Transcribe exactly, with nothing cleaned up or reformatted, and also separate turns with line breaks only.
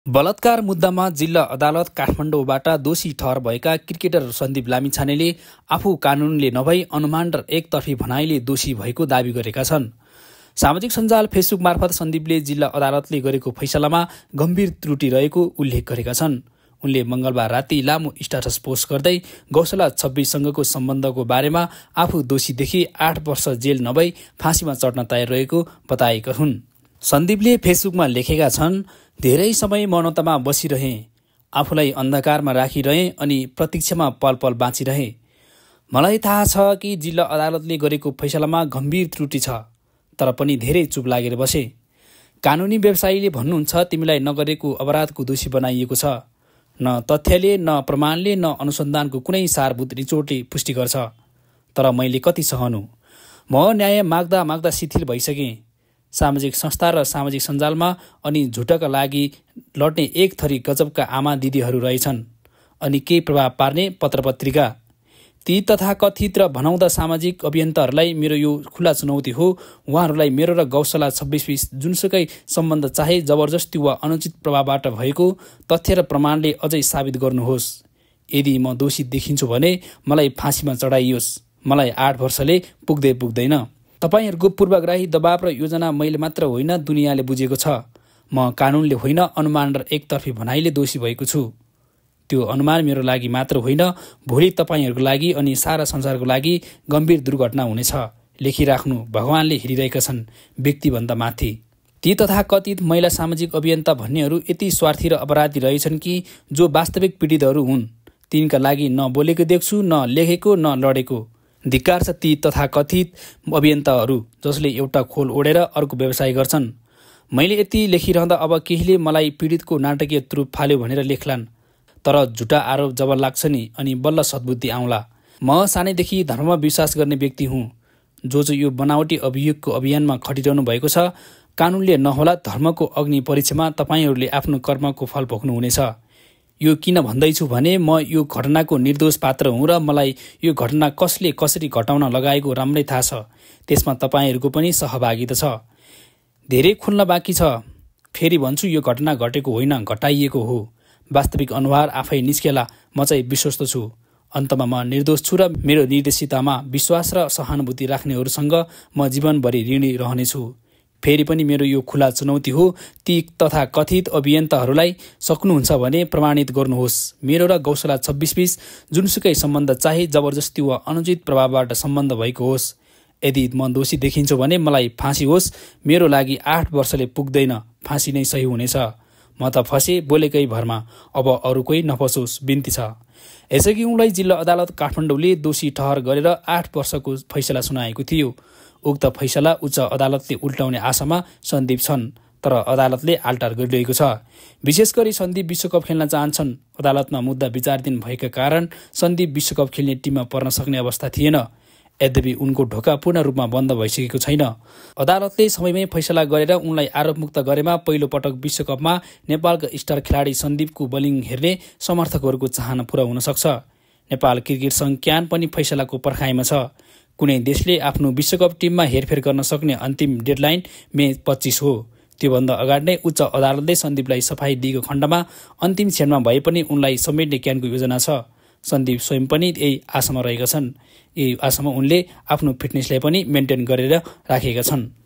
बलात्कार मुद्दामा जिल्ला अदालत काठमाडौँबाट दोषी ठहर भएका क्रिकेटर सन्दीप लामिछानेले आफू कानूनले नभई अनुमान र एकतर्फी भनाइले दोषी भएको दावी गरेका छन्। सामाजिक सञ्जाल फेसबुक मार्फत सन्दीपले जिल्ला अदालतले गरेको फैसलामा गम्भीर त्रुटि रहेको उल्लेख गरेका छन्। उनले मंगलबार राति लामो स्ट्याटस पोस्ट गर्दै गौशाला छब्बीससँगको सम्बन्धको बारेमा आफू दोषीदेखि आठ वर्ष जेल नभई फाँसीमा चढ्न तयार रहेको बताएका हुन्। सन्दीपले फेसबुकमा लेखेका छन्, धेरै समय मौनतामा बसिरहे, आफूलाई अन्धकारमा राखिरहे अनि प्रतीक्षामा पल पल बाँचिरहे। मलाई थाहा छ कि जिल्ला अदालतले गरेको फैसलामा गम्भीर त्रुटि छ, तर पनि धेरै चुप लागेर बसे। कानुनी व्यवसायीले भन्नुहुन्छ तिमीलाई नगरेको अपराधको दोषी बनाइएको छ। न तथ्यले, न प्रमाणले, न अनुसन्धानको कुनै सारभूत निचोडले पुष्टि गर्छ। तर मैले कति सहनु, म न्याय माग्दा माग्दा शिथिल भइसकेँ। सामाजिक संस्था र सामाजिक सञ्जालमा अनि झुटका लागि लड्ने एक थरी गजबका आमा दिदीहरू रहेछन् अनि केही प्रभाव पार्ने पत्रपत्रिका। ती तथाकथित र भनाउँदा सामाजिक अभियन्ताहरूलाई मेरो यो खुला चुनौती हो। उहाँहरूलाई मेरो र गौशाला छब्बीस बीस जुनसुकै सम्बन्ध चाहे जबरजस्ती वा अनुचित प्रभावबाट भएको तथ्य र प्रमाणले अझै साबित गर्नुहोस्। यदि म दोषी देखिन्छु भने मलाई फाँसीमा चढाइयोस्। मलाई आठ वर्षले पुग्दै पुग्दैन। तपाईहरूको पूर्वग्राही दबाव र योजना मैले मात्र होइन, दुनियाँले बुझेको छ। म कानुनले होइन, अनुमान र एकतर्फी भनाइले दोषी भएको छु। त्यो अनुमान मेरो लागि मात्र होइन, भोलि तपाईँहरूको लागि अनि सारा संसारको लागि गम्भीर दुर्घटना हुनेछ। लेखिराख्नु, भगवानले हेरिरहेका छन् व्यक्तिभन्दा माथि। ती तथाकथित महिला सामाजिक अभियन्ता भन्नेहरू यति स्वार्थी र अपराधी रहेछन् कि जो वास्तविक पीडितहरू हुन् तिनका लागि न बोलेको देख्छु, न लेखेको, न लडेको। धिक्कार छ ती तथाकथित अभियन्ताहरू जसले एउटा खोल ओढेर अर्को व्यवसाय गर्छन्। मैले यति लेखिरहँदा अब केहीले मलाई पीडितको नाटकीय त्रुप फाल्यो भनेर लेख्लान्, तर झुटा आरोप जब लाग्छ नि अनि बल्ल सद्बुद्धि आउँला। म सानैदेखि धर्ममा विश्वास गर्ने व्यक्ति हुँ। जो जो यो बनावटी अभियोगको अभियानमा खटिरहनु भएको छ, कानुनले नहोला धर्मको अग्नि परीक्षामा तपाईँहरूले आफ्नो कर्मको फल भोग्नुहुनेछ। यो किन भन्दैछु भने म यो घटनाको निर्दोष पात्र हुँ र मलाई यो घटना कसले कसरी घटाउन लगाएको राम्रै थाहा छ। त्यसमा तपाईँहरूको पनि सहभागिता छ। धेरै खुल्न बाँकी छ। फेरि भन्छु, यो घटना घटेको होइन, घटाइएको हो। वास्तविक अनुहार आफै निस्केला। म चाहिँ विश्वस्त छु। अन्तमा म निर्दोष छु र मेरो निर्देशितामा विश्वास र सहानुभूति राख्नेहरूसँग म जीवनभरि ऋणी रहनेछु। फेरि पनि मेरो यो खुला चुनौती हो। ती तथा कथित अभियन्ताहरूलाई सक्नुहुन्छ भने प्रमाणित गर्नुहोस् मेरो र गौशाला छब्बीस बीस जुनसुकै सम्बन्ध चाहे जबरजस्ती वा अनुचित प्रभावबाट सम्बन्ध भएको होस्। यदि म दोषी देखिन्छु भने मलाई फाँसी होस्। मेरो लागि आठ वर्षले पुग्दैन, फाँसी नै सही हुनेछ। म त फसे बोलेकै भरमा, अब अरू कोही नफसोस्, बिन्ती छ। यसअघि उनलाई जिल्ला अदालत काठमाडौँले दोषी ठहर गरेर आठ वर्षको फैसला सुनाएको थियो। उक्त फैसला उच्च अदालतले उल्टाउने आशामा सन्दीप छन्, तर अदालतले आल्टार गरिरहेको छ। विशेष गरी सन्दीप विश्वकप खेल्न चाहन्छन्। अदालतमा मुद्दा विचाराधीन भएका कारण सन्दीप विश्वकप खेल्ने टिममा पर्न सक्ने अवस्था थिएन। यद्यपि उनको ढोका पूर्ण रूपमा बन्द भइसकेको छैन। अदालतले समयमै फैसला गरेर उनलाई आरोपमुक्त गरेमा पहिलो पटक विश्वकपमा नेपालका स्टार खेलाडी सन्दीपको बलिङ हेर्ने समर्थकहरूको चाहना पूरा हुन सक्छ। नेपाल क्रिकेट सङ्घ क्यान पनि फैसलाको पर्खाइमा छ। कुनै देशले आफ्नो विश्वकप टिममा हेरफेर गर्न सक्ने अन्तिम डेडलाइन मे पच्चीस हो। त्योभन्दा अगाडि नै उच्च अदालतले सन्दीपलाई सफाई दिएको खण्डमा अन्तिम क्षणमा भए पनि उनलाई समेट्ने क्यानको योजना छ। सन्दीप स्वयं पनि यही आशामा रहेका छन्। यही आशामा उनले आफ्नो फिटनेसलाई पनि मेन्टेन गरेर राखेका छन्।